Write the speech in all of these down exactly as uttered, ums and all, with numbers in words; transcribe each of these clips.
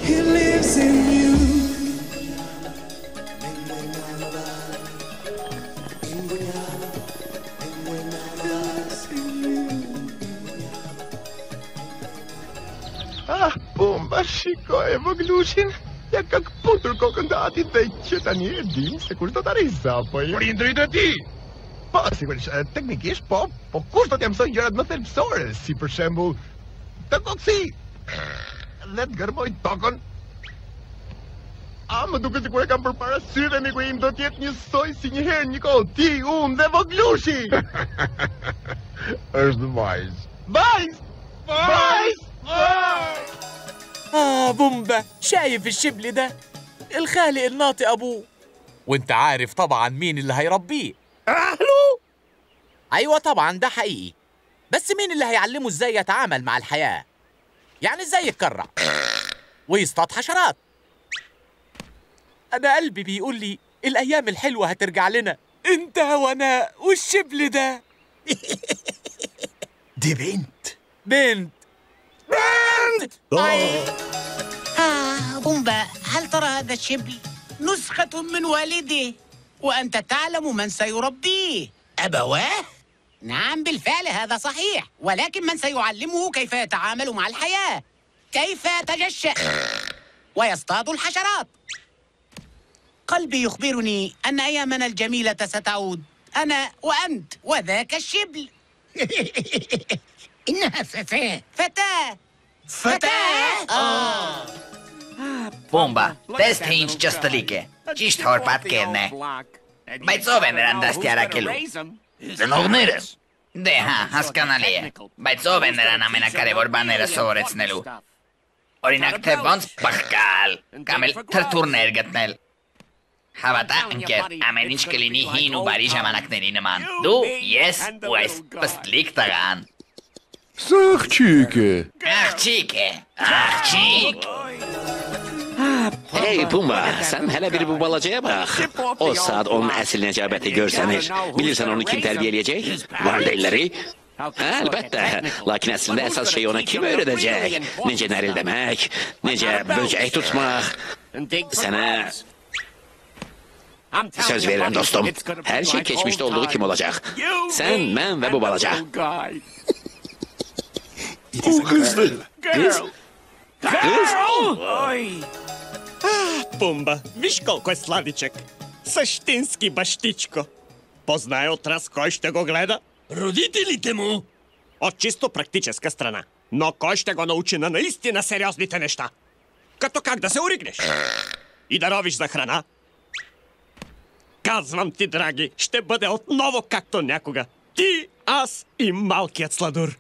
He lives in you. Ah, Pumba, Chico, Evolution. Я как путурко, когда ты даешь, а не один, секунду тариза, пой. Принтрите ти! Посигуриш, техникиш, по, по курсу тем со я одно фельпсорес, си прошембу. Так как си, лет гърмой токон. Ама тук си кое към пропара сюда ми го им дотиет ни сой си ни хер никол, ти ум, Evolution. Është vajz. Vajz! Vajz! Vajz! آه بومبا، شايف الشبل ده؟ الخالق الناطق أبوه. وانت عارف طبعا مين اللي هيربيه؟ أهله؟ أيوة طبعا ده حقيقي. بس مين اللي هيعلمه ازاي يتعامل مع الحياة؟ يعني ازاي يتكرع ويصطاد حشرات. أنا قلبي بيقول لي الأيام الحلوة هترجع لنا، انت وانا والشبل ده. دي بنت بنت بنت آه بومبا، هل ترى هذا الشبل نسخة من والده؟ وأنت تعلم من سيربيه. أبواه؟ نعم بالفعل هذا صحيح، ولكن من سيعلمه كيف يتعامل مع الحياة، كيف يتجشأ ويصطاد الحشرات. قلبي يخبرني أن أيامنا الجميلة ستعود، أنا وأنت وذاك الشبل. إنها فتاة. فتاة فتاة؟ آه Pumba, tästä hints josta like. Just har patkenne. Bait sovenderan tästä jälkelu. Den ogneres. Deha, haskanalie. Bait sovenderan amena karevor banera sooretsnelu. Orinak te bons pakkaal. Kamel terturnergetnel. Havata anker ameniskelini hinu barijamanak nerineman. Du, yes, ues, pastliktagan. Sag, Chique. Ach, Chique. Ach, Chique. Hey Pumba, sen hele bir bu balacaya bak. O saat onun əsl necabeti görseniz, bilirsən onu kim tərbiyələyəcək? Valideynləri? Əlbəttə, lakin əslində əsas şey ona kim öyrədəcək? Necə nərildəmək, necə böcək tutmaq. Sənə söz verirəm dostum, hər şey keçmişdə olduğu kim olacaq? Sən, mən və bu balaca. O kızdı. Kız? Kız? Пумба, виж колко е сладичък. Същински бащичко. Познае от раз кой ще го гледа? Родителите му. От чисто практическа страна. Но кой ще го научи на наистина сериозните неща? Като как да се оригнеш? И да ровиш за храна? Казвам ти, драги, ще бъде отново както някога. Ти, аз и малкият сладур.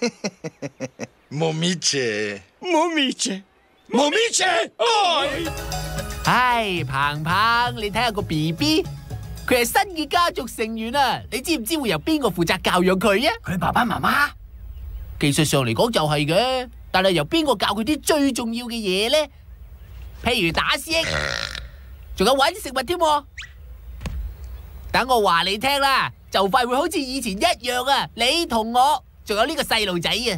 Момиче. Момиче. Момиче! Ой! 唉，彭彭，你睇下個 B B， 佢係新嘅家族成員啊！你知唔知會由邊個負責教養佢啊？佢爸爸媽媽？技術上嚟講就係嘅，但係由邊個教佢啲最重要嘅嘢咧？譬如打獅，仲有揾食物添喎。等我話你聽啦，就快會好似以前一樣啊！你同我，仲有呢個細路仔啊！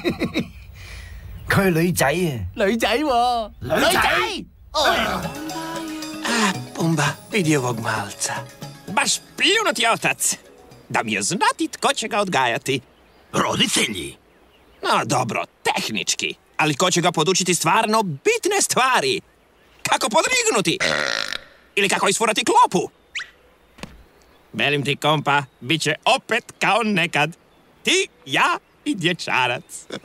佢係女仔啊！ 女仔喎，女仔。 Ah, Pumba, vidjevog malca. Baš pljunut je otac. Da mi je znati tko će ga odgajati. Roditelji. No, dobro, tehnički. Ali ko će ga podučiti stvarno bitne stvari? Kako podrignuti? Ili kako isfurati klopu? Velim ti, kompa, bit će opet kao nekad. Ti, ja i dječarac.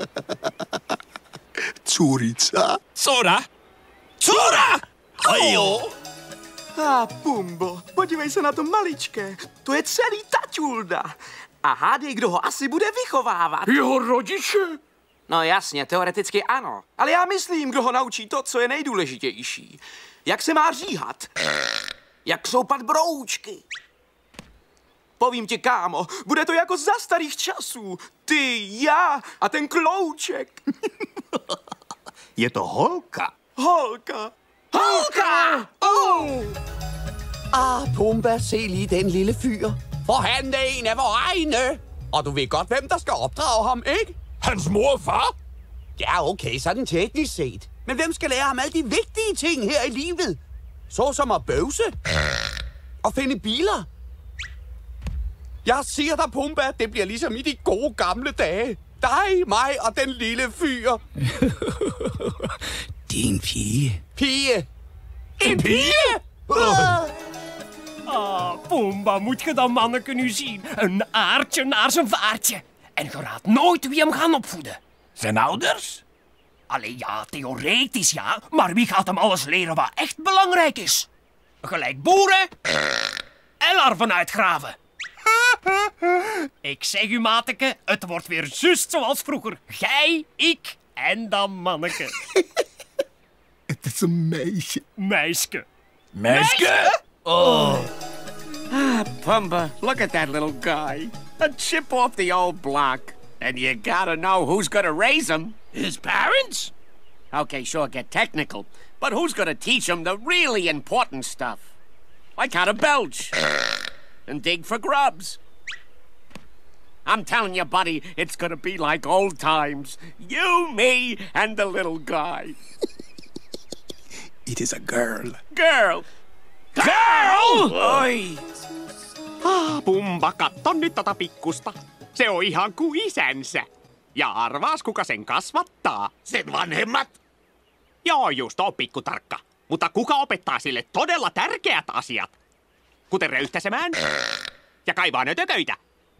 Curica. Cura? Cura! Ajo! Ah, Pumbo, podívej se na to maličké. To je celý taťulda. A hádej, kdo ho asi bude vychovávat. Jeho rodiče? No jasně, teoreticky ano. Ale já myslím, kdo ho naučí to, co je nejdůležitější. Jak se má říhat. Jak soupat broučky. Povím ti, kámo, bude to jako za starých časů. Ty, já a ten klouček. Je to holka. Holka. Holka! Oh! Ah, Pumba, se lige den lille fyr. For han er en af vores egne. Og du ved godt, hvem der skal opdrage ham, ikke? Hans mor og far? Ja, okay, sådan teknisk set. Men hvem skal lære ham alle de vigtige ting her i livet? Så som at bøvse. Og finde biler. Jeg siger dig, Pumba, det bliver ligesom i de gode gamle dage. Dig, mig og den lille fyr. Din pige. Pige. En pige? Ah, Pumba, moet je dat manneke nu zien? Een aardje naar zijn vaartje. En je raadt nooit wie hem gaan opvoeden. Zijn ouders? Allee, ja, theoretisch ja. Maar wie gaat hem alles leren wat echt belangrijk is? Gelijk boeren en larven uitgraven. Ik zeg u, mateke, het wordt weer juist zoals vroeger. Jij, ik en dat manneke. Het is een meisje. Meisje. Meisje? Oh. Ah, Pumba, look at that little guy. A chip off the old block. And you gotta know who's gonna raise him. His parents? Okay, sure, get technical. But who's gonna teach him the really important stuff? Like how to belch. And dig for grubs. I'm telling you, buddy, it's gonna be like old times. You, me, and the little guy. It is a girl. Girl! Girl! Oi! Ah, Pumba, katso nyt tota pikkusta. Se on ihan kuin isänsä. Ja arvaas, kuka sen kasvattaa? Sen vanhemmat? Joo, just on pikkutarkka. Mutta kuka opettaa sille todella tärkeät asiat? Kuten röyhtäsemään ja kaivaa nötököitä.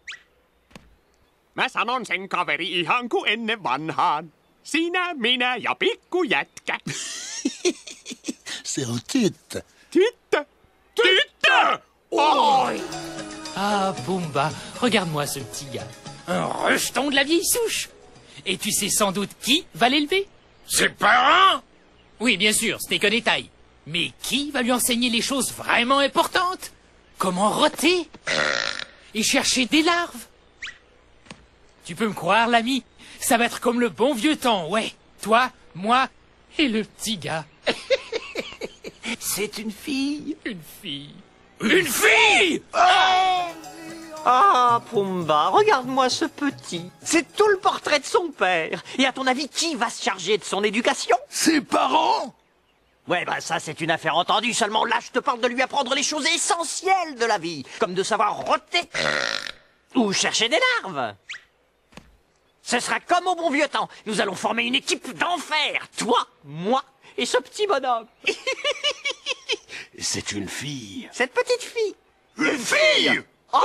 Mä sanon sen kaveri ihan kuin ennen vanhaan. Sinä, minä ja pikkujätkä. Se on tyttö. Tyttö? Tyttö! Oi! Ah, Pumba, regarde-moi ce petit gars. Un rejeton de la vieille souche. Et tu sais sans doute qui va l'élever? Ses parents? Oui, bien sûr, c'était que détail. Mais qui va lui enseigner les choses vraiment importantes? Comment roter? Et chercher des larves? Tu peux me croire, l'ami? Ça va être comme le bon vieux temps, ouais. Toi, moi et le petit gars. C'est une fille. Une fille. Une fille! Oh! Ah, Pumba, regarde-moi ce petit. C'est tout le portrait de son père. Et à ton avis, qui va se charger de son éducation? Ses parents? Ouais, bah ça, c'est une affaire entendue. Seulement là, je te parle de lui apprendre les choses essentielles de la vie. Comme de savoir roter. Ou chercher des larves. Ce sera comme au bon vieux temps. Nous allons former une équipe d'enfer. Toi, moi et ce petit bonhomme. C'est une fille. Cette petite fille. Une fille!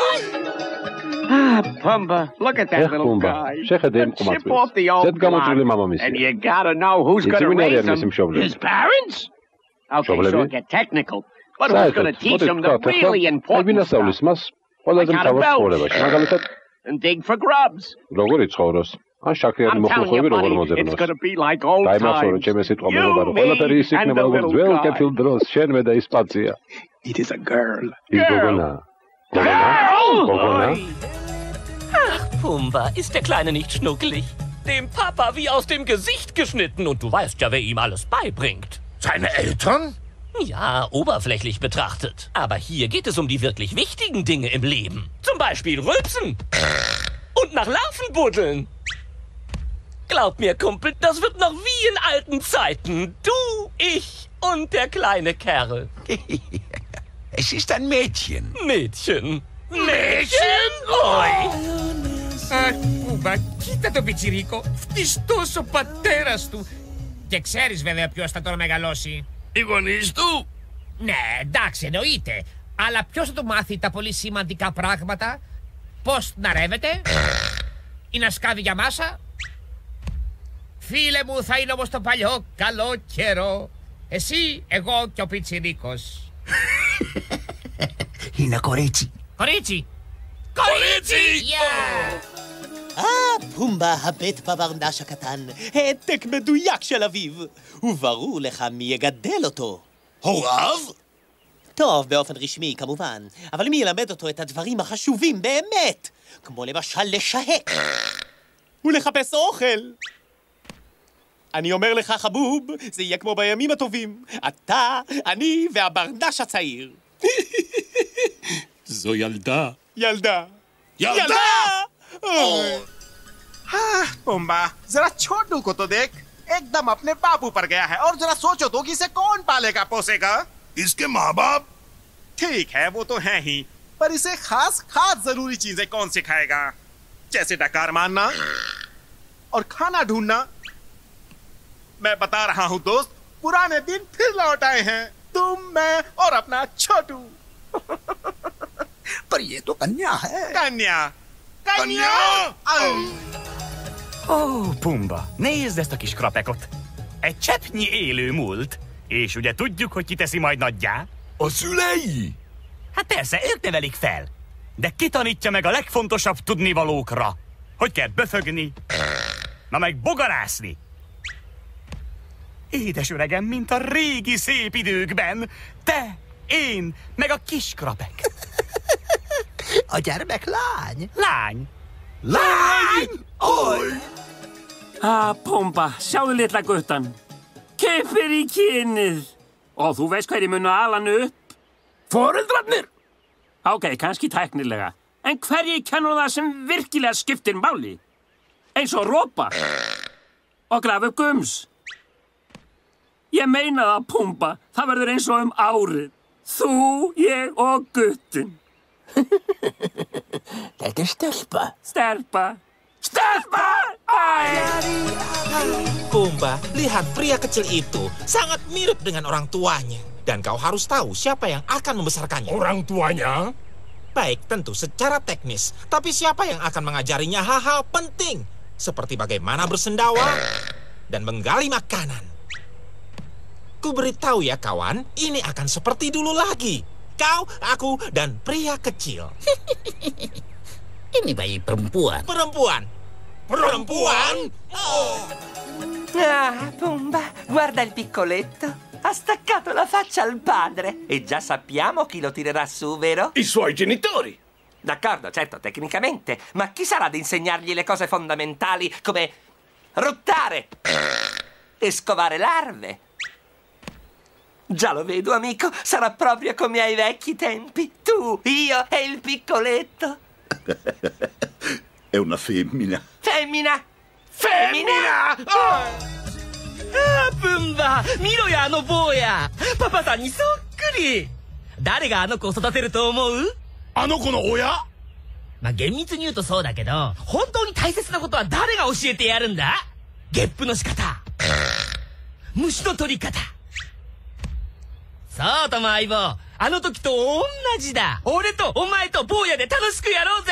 Ah, Pumba, look at that Ech, little Pumba, guy. შეხედე A chip მყმაწვილს. off the old ზედ გამოწვილი block. მამამისი. And you gotta know who's იცი gonna ვინ raise არიან მისი him. მშობლები? His parents? Okay, sure, მშობლები? get technical. But who's gonna საერთოდ, teach მოდით him the ვთქვათ, ახლა, really აი important ვინ stuff? ასწავლის მას ყველაზე Like how to მთავარ belch. ცხოვრებაში, მაგალითად, And dig for grubs. როგორ იცხოვროს, ან შაქრიანი I'm telling you, მოხუხები როგორ buddy, it's მოძებნოს. gonna be like old დაიმახსოვრე times. ჩემი სიტყვა You, მეგობარო, me, ყველაფერი ის and იქნება the როგორც little ძველ guy. კეთილ დროს, შენმე და ის პაცია. It is a girl. ის გოგონა. გოგონა? გოგონა? Ach, Pumba, ist der Kleine nicht schnuckelig? Dem Papa wie aus dem Gesicht geschnitten und du weißt ja, wer ihm alles beibringt. Seine Eltern? Ja, oberflächlich betrachtet. Aber hier geht es um die wirklich wichtigen Dinge im Leben. Zum Beispiel Rülpsen. Und nach Larven buddeln. Glaub mir, Kumpel, das wird noch wie in alten Zeiten. Du, ich und der kleine Kerl. Es ist ein Mädchen. Mädchen. Mädchen! Oi! Αχ, Πούμπα, κοίτα το πιτσιρίκο. Φτιστός ο πατέρας του. Και ξέρεις βέβαια ποιος θα τον μεγαλώσει. Οι γονείς του. Ναι, εντάξει, εννοείται. Αλλά ποιος θα του μάθει τα πολύ σημαντικά πράγματα? Πώς να ρεύεται? Ή να σκάβει για μάσα? Φίλε μου, θα είναι όπως το παλιό καλό καιρό. Εσύ, εγώ και ο πιτσιρίκος. Είναι κορίτσι. Κορίτσι! κορίτσι! אה, פומבה, הבית בברנש הקטן, העתק מדויק של אביו. וברור לך מי יגדל אותו. הוריו? טוב, באופן רשמי, כמובן. אבל מי ילמד אותו את הדברים החשובים באמת? כמו למשל לשהק. ולחפש אוכל. אני אומר לך, חבוב, זה יהיה כמו בימים הטובים. אתה, אני והברנש הצעיר. זו ילדה. ילדה. ילדה! אה, פומבה, זרה छोड़ो को तो देख एकदम अपने बापू पर गया है और जरा सोचो तो कि इसे कौन पालेगा पोसेगा? इसके माँ बाप। ठीक है वो तो है ही, पर इसे खास खास जरूरी चीजें कौन सिखाएगा? जैसे डकार मारना और खाना ढूंढना। मैं बता रहा हूँ दोस्त, पुराने दिन फिर लौट आए हैं। तुम, मैं और अपना छोटू। पर ये तो कन्या है। Kanya! Kanya! Ó, oh, Pumba, nézd ezt a kis krapekot. Egy cseppnyi élő múlt. És ugye tudjuk, hogy kiteszi majd nagyjá? A szülei? Hát persze, ők nevelik fel. De ki tanítja meg a legfontosabb tudnivalókra? Hogy kell böfögni, na meg bogarászni. Édes öregem, mint a régi szép időkben. Te, én, meg a kis krapek. A gyermek lány. Lány. Lány! Oj! Ah, Pumba, sjáðu litla guttan. Kippir í kynið. Og þú veist hverju munu ala hann upp? Foreldrarnir! Ok, kannski tæknilega. En hverju kennur það sem virkilega skiptir máli? Eins og ropa. Og grafa upp gums. Ég meina það, Pumba. Það verður eins og um árið. Þú, ég og guttinn. Þetta er stelpa. Stelpa. Stelpa! Ay! Pumba, lihat pria kecil itu sangat mirip dengan orang tuanya. Dan kau harus tahu siapa yang akan membesarkannya. Orang tuanya? Baik, tentu secara teknis. Tapi siapa yang akan mengajarinya hal-hal penting? Seperti bagaimana bersendawa dan menggali makanan. Ku beritahu ya kawan, ini akan seperti dulu lagi. Kau, aku, dan pria kecil. Ini bayi perempuan. Perempuan. Perempuan? Oh. Ah, Pumba, guarda il piccoletto. Ha staccato la faccia al padre. E già sappiamo chi lo tirerà su, vero? I suoi genitori. D'accordo, certo, tecnicamente. Ma chi sarà ad insegnargli le cose fondamentali come ruttare e scovare larve? Già lo vedo, amico. Sarà proprio come ai vecchi tempi. Tu, io e il piccoletto. È una femmina. Femmina! Femmina! Oh! Ah, Pumba! 見ろよ、あの坊や！パパさんにそっくり！誰があの子を育てると思う？ あの子の親？ まあ、厳密に言うとそうだけど、本当に大切なことは誰が教えてやるんだ？ゲップの仕方。虫の取り方。そうとも相棒、あの時と同じだ。俺とお前と坊やで楽しくやろうぜ。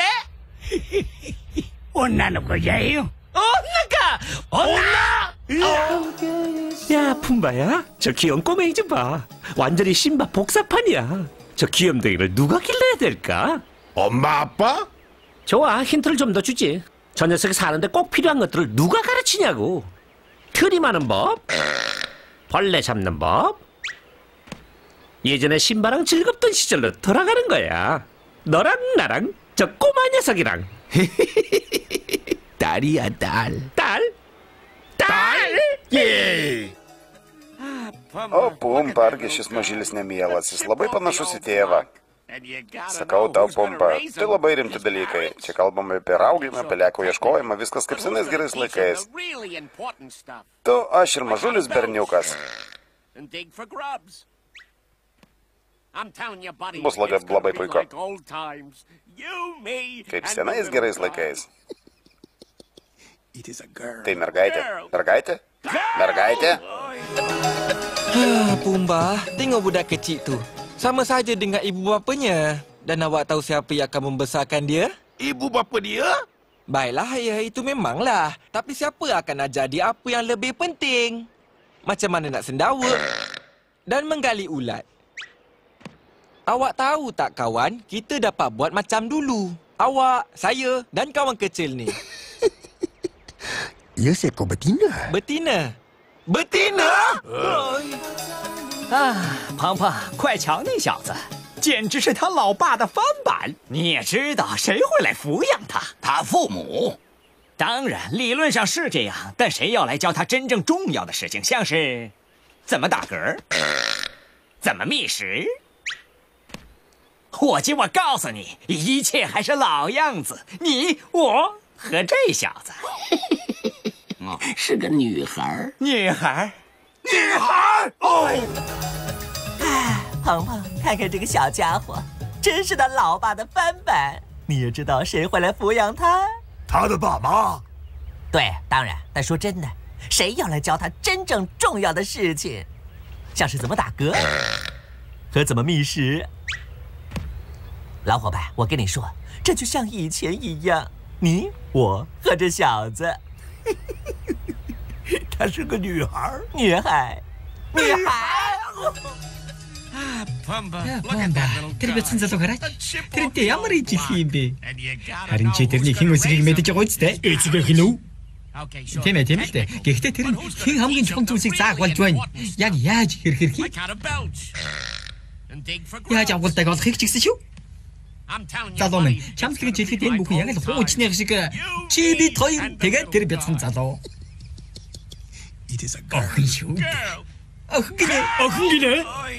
女の子じゃよ。 女か！女! 야, 푼바야, 저 귀여운 꼬맹이 좀 봐. 완전히 신바 복사판이야. 저 귀염둥이를 누가 길러야 될까? 엄마, 아빠? 좋아, 힌트를 좀 더 주지. 저 녀석이 사는데 꼭 필요한 것들을 누가 가르치냐고. 트림하는 법, 벌레 잡는 법. 예전에 신바랑 즐겁던 시절로 돌아가는 거야. 너랑 나랑 저 꼬마 녀석이랑. 딸이야, 딸. 딸? 딸? Jej! O, Pumba, argi šis mažylis nemielas, jis labai panašus į tėvą. Sakau tau, Pumba, tai labai rimti dalykai. Čia kalbame apie raugimą, peleko ieškojimą, viskas kaip senais gerais laikais. Tu, aš ir mažulis berniukas. Bus labai, labai puiku. Kaip senais gerais laikais. Tai mergaitė. Mergaitė? Mergaitė? Ah, Pumba, tengok budak kecil tu. Sama saja dengan ibu bapanya. Dan awak tahu siapa yang akan membesarkan dia? Ibu bapa dia? Baiklah, ya, itu memanglah. Tapi siapa akan ajar dia apa yang lebih penting? Macam mana nak sendawa dan menggali ulat. Awak tahu tak, kawan? Kita dapat buat macam dulu. Awak, saya dan kawan kecil ni. Ya, seekor betina. Betina? Betina? 啊，胖胖，快瞧那小子，简直是他老爸的翻版。你也知道，谁会来抚养他？他父母。当然，理论上是这样，但谁要来教他真正重要的事情，像是怎么打嗝，怎么觅食？伙计，我告诉你，一切还是老样子。你、我和这小子。 是个女孩。 女孩？ 女孩？哦！ 哎，鹏鹏，看看这个小家伙，真是他老爸的翻版。你也知道谁会来抚养他？ 他的爸妈。 对，当然。但说真的，谁要来教他真正重要的事情，像是怎么打嗝和怎么觅食？老伙伴，我跟你说，这就像以前一样，你我和这小子。 她是个女孩。 女孩，女孩。 Pomba, terve senza garage. Terve ямар ижил юм бэ? Харин чи тэрний хэн үсгийг мэдэж байгаа үстэй. Эцэг хин үү? Тийм ээ, тийм л дээ. Гэхдээ тэр нь хэн хамгийн чухал зүйлсийг заах болж байна. Яг яаж хэрхэр хий? Яаж авалтайг олохыг ч гэсэн шүү. Залуу минь, чамд хэрэг жилхэд энэ бүхэн яг л хуучны шиг чи бид хоёр тэгээд тэр бяцхан залуу. Охин шүү. Охин гинэ. Охин gинэ.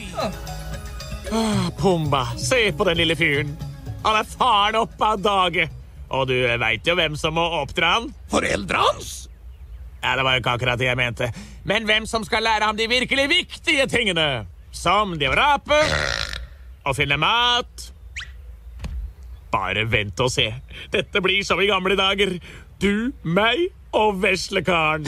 Ah, Pumba, se på den lille fyren. Han er faren opp av dage. Og du vet jo hvem som må oppdra han. Foreldrens? Ja, det var jo ikke akkurat det jeg mente. Men hvem som skal lære ham de virkelig viktige tingene. Som det å rape, og finne mat. Bare vent og se. Dette blir som i gamle dager. Du, meg og veslekaren.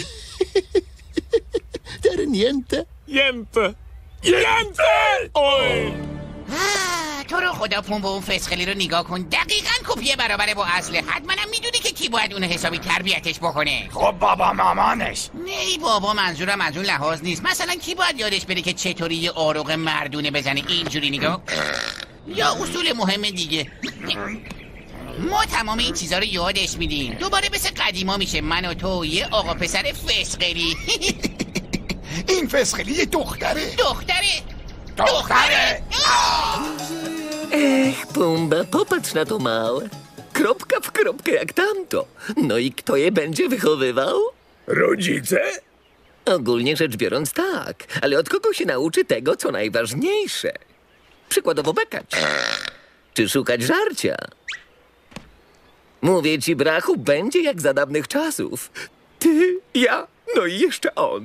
Det er en jente. Jente. Jente! Oi! تو رو خدا پومبا اون فسخلی رو نگاه کن. دقیقاً کپیه برابره با اصله. حتما میدونی که کی باید اون حسابی تربیتش بکنه. خب بابا مامانش. نه بابا، منظورم از اون لحاظ نیست. مثلا کی باید یادش بره که چطوری یه آروغ مردونه بزنه اینجوری نگاه، یا اصول مهم دیگه. ما تمام این چیزا رو یادش میدیم. دوباره مثل قدیما میشه من و تو یه آقا پسر فسخلی. این فسخلی یه دختره. دختره. دختره. Ech, Pumba, popatrz na to małe. Kropka w kropkę jak tamto. No i kto je będzie wychowywał? Rodzice? Ogólnie rzecz biorąc tak, ale od kogo się nauczy tego, co najważniejsze? Przykładowo bekać. Czy szukać żarcia? Mówię ci, brachu, będzie jak za dawnych czasów. Ty, ja, no i jeszcze on.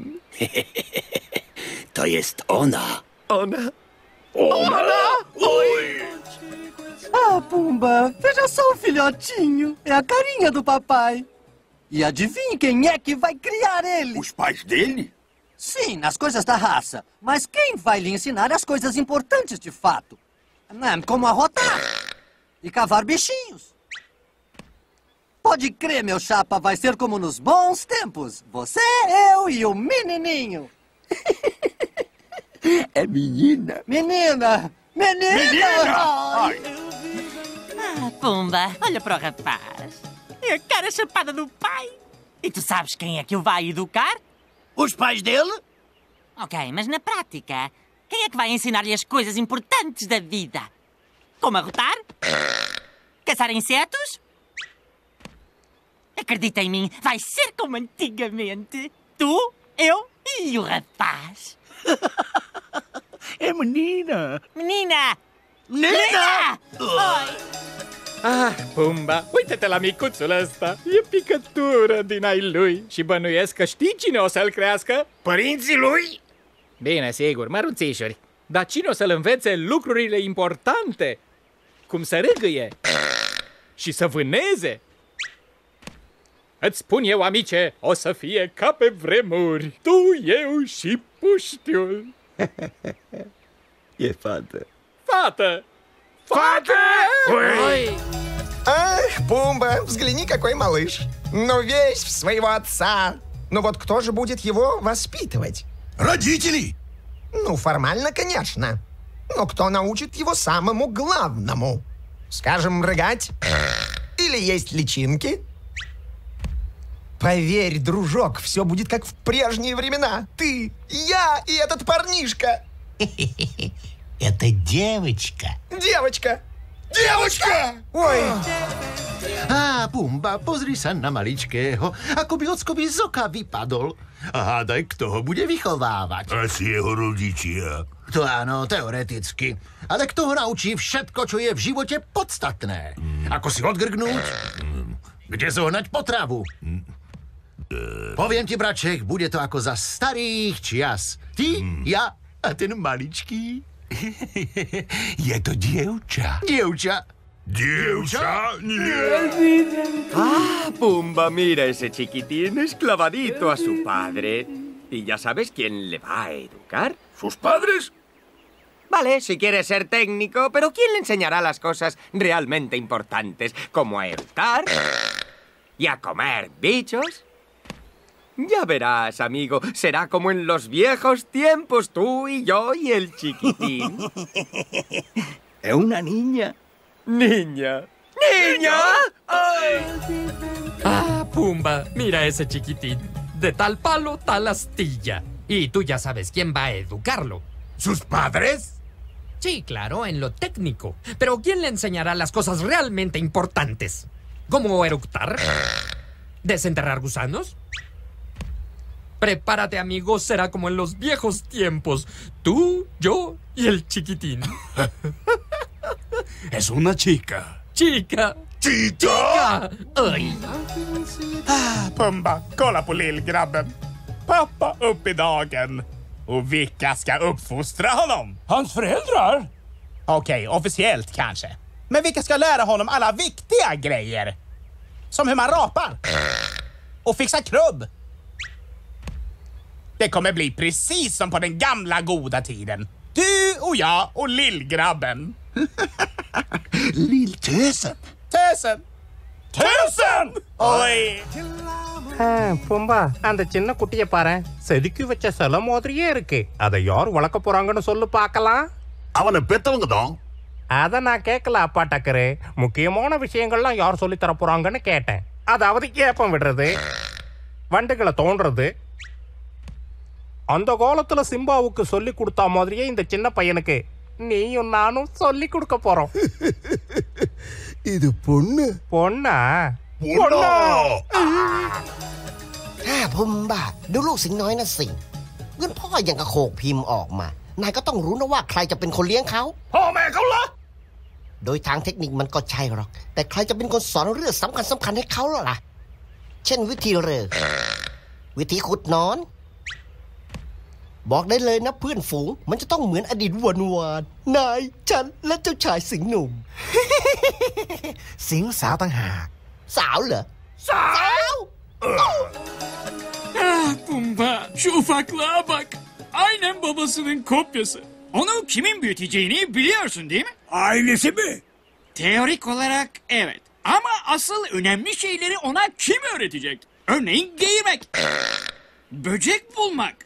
To jest ona. Ona? Ona? Oi! Ah, Pumba, veja só o filhotinho. É a carinha do papai. E adivinhe quem é que vai criar ele? Os pais dele? Sim, nas coisas da raça. Mas quem vai lhe ensinar as coisas importantes de fato? Como arrotar e cavar bichinhos. Pode crer, meu chapa, vai ser como nos bons tempos. Você, eu e o menininho. É menina. Menina! Menina! Menina! Ai. Ah, Pumba, olha para o rapaz. É a cara chapada do pai. E tu sabes quem é que o vai educar? Os pais dele? Ok, mas na prática, quem é que vai ensinar-lhe as coisas importantes da vida? Como arrotar? Caçar insetos? Acredita em mim, vai ser como antigamente. Tu, eu e o rapaz. É menina. Menina! Menina! Oi! Ah, Pumba, uite-te la micuțul ăsta. E picătură din ai lui și bănuiesc că știi cine o să-l crească? Părinții lui? Bine, sigur, măruțișori. Dar cine o să-l învețe lucrurile importante? Cum să râgâie și să vâneze? Îți spun eu, amice, o să fie ca pe vremuri. Tu, eu și puștiul. E fată. Fată! Fată! Ой! Ах, Пумба, взгляни, какой малыш. Ну, весь в своего отца. Ну вот кто же будет его воспитывать? Родители! Ну, формально, конечно. Но кто научит его самому главному? Скажем, рыгать? Или есть личинки? Поверь, дружок, все будет как в прежние времена. Ты, я и этот парнишка. Это девочка. Девочка! Девочка! Ой! Á, Pumba, pozri sa na maličkého, ako by ockovi z oka vypadol. A hádaj, kto ho bude vychovávať. Asi jeho rodičia. To áno, teoreticky. Ale kto ho naučí všetko, čo je v živote podstatné? Mm. Ako si odgrgnúť? Mm. Kde zohnať potravu? Mm. Poviem ti, braček, bude to ako za starých čias. Ty, mm. ja a ten maličký. Je to dievča. Dievča. Dievča? Ah, Pumba, mira ese chiquitín esclavadito a su padre. ¿Y ya sabes quién le va a educar? ¿Sus padres? Vale, si quiere ser técnico, pero ¿quién le enseñará las cosas realmente importantes? Como a eructar y a comer bichos. Ya verás, amigo, será como en los viejos tiempos, tú y yo y el chiquitín. Es una niña. Niña. ¡Niña! Ah, Pumba, mira ese chiquitín. De tal palo, tal astilla. Y tú ya sabes quién va a educarlo. ¿Sus padres? Sí, claro, en lo técnico. Pero ¿quién le enseñará las cosas realmente importantes? ¿Cómo eructar? ¿Desenterrar gusanos? Prepárate, amigo, será como en los viejos tiempos. Tú, yo y el chiquitín. Es una chica. Chica. Chica. Ay. Ah, Pumba, kolla på lillgrabben. Pappa upp i dagen. Och vilka ska uppfostra honom? Hans föräldrar? Okej, okay, officiellt kanske. Men vilka ska lära honom alla viktiga grejer? Som hur man rapar. Och fixar krubb. Det kommer bli precis som på den gamla goda tiden. Du och jag och lillgrabben. Lilltösen. Tösen. Tösen! Oj! பூம்பா அந்த சின்ன குட்டியை பாரு செதுக்கி வச்ச சில மாதிரியே இருக்கு அதை யார் வளர்க்க போறாங்கன்னு சொல்லு பார்க்கலாம். அவனை பெத்தவங்க தான். அதை நான் கேட்கல அப்பா டக்கரு. முக்கியமான விஷயங்கள்லாம் யார் சொல்லி தர போறாங்கன்னு கேட்டேன். அதாவது ஏப்பம் விடுறது, வண்டுகளை தோன்றது. அந்த காலத்துல சிம்பாவுக்கு சொல்லி கொடுத்தா மாதிரியே இந்த சின்ன பையனுக்கு நீயும் நானும் சொல்லி கொடுக்க போறோம். இது பொண்ணு. பொண்ணா? ฮ่าพุมบ้าดูลูกสิงน้อยนะสิเงินพ่อยังกระโขกพิมพ์ออกมานายก็ต้องรู้นะว่าใครจะเป็นคนเลี้ยงเขาพ่อแม่เขาเหรอโดยทางเทคนิคมันก็ใช่หรอกแต่ใครจะเป็นคนสอนเรื่องสำคัญสำคัญให้เขาล่ะเช่นวิธีเรือวิธีขุดนอนบอกได้เลยนะเพื่อนฝูงมันจะต้องเหมือนอดีตวันวานนายฉันและเจ้าชายสิงห์หนุ่ม สิงห์สาวต่างหากสาวเหรอสาว Ah Pumba, şu ufaklığa bak. Aynen babasının kopyası. Onu kimin büyüteceğini biliyorsun değil mi? Ailesi mi? Teorik olarak evet. Ama asıl önemli şeyleri ona kim öğretecek? Örneğin geğirmek. Böcek bulmak.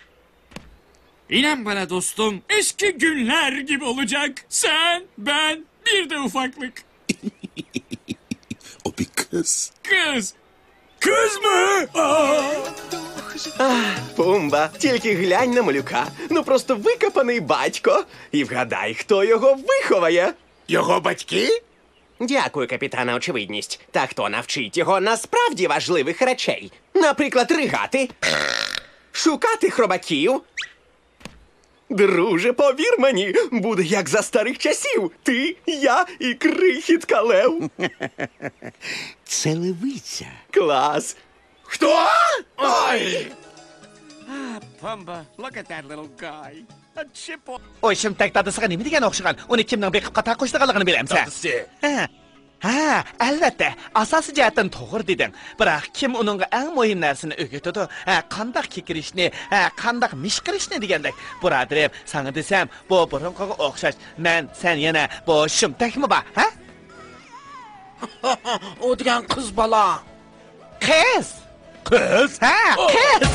İnan bana dostum, eski günler gibi olacak. Sen, ben, bir de ufaklık. O bir kız. Kız. Kız mı? Ах, Пумба, тільки глянь на малюка. Ну просто викопаний батько. І вгадай, хто його виховає. Його батьки? Дякую, капітане, очевидність. Та хто навчить його насправді важливих речей? Наприклад, ригати, шукати хробаків. Друже, повір мені, буде як за старих часів. Ти, я і крихітка Лев. Це левиця. Клас. Хто? Ой! Ah, Pumba, look at that little guy. A chip on... Ой, шимтак dadısıga nima degan o'xshagan? Uni kimning beqibqa taqishdiganligini bilamsan? Dadisi. Ha. Ha, albatta. Asosiy jihatdan to'g'ri deding. Biroq kim uningga eng muhim narsani o'rgatadi? Ha, qanday kekirishni, ha, qanday mishqirishni degandek. Birodarim, sana desam, bu burunqiga o'xshash. Men sen yana bu shimtakmi bor, ha? O degan qiz bola. Qiz? Qiz? Ha, qiz.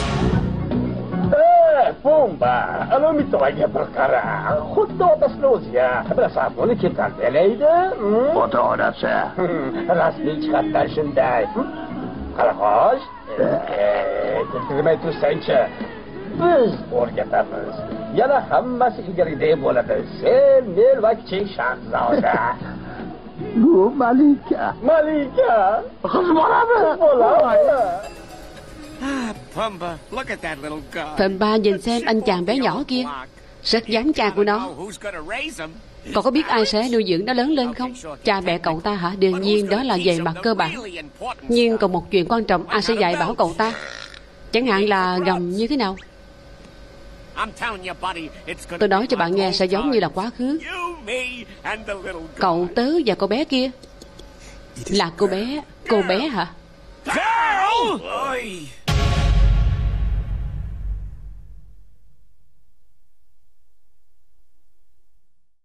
Pumba, الان میتوانی بقرا خود دادش نوزیا برسا bunu kim kalbeleydi? Fotoğrafı. Rasmi çıkartlaşınday. Karakoş. Tilkimetu sençe. Biz o'rgatamiz. Yana hammasi ilgarigidek bo'ladi. Sen, men va kichik shahzoda. Bu Malika. Malika. Qiz bolami? Bolami. Ah, Pumba, look at that little guy. Pumba nhìn xem anh chàng bé nhỏ kia. Rất giống cha của nó. Cậu có biết ai sẽ nuôi dưỡng nó lớn lên không? Cha mẹ cậu ta hả? Đương nhiên đó là về mặt cơ bản. Nhưng còn một chuyện quan trọng, ai sẽ dạy bảo cậu ta? Chẳng hạn là gầm như thế nào? Tôi nói cho bạn nghe sẽ giống như là quá khứ. Cậu tớ và cô bé kia. Là cô bé. Cô bé hả?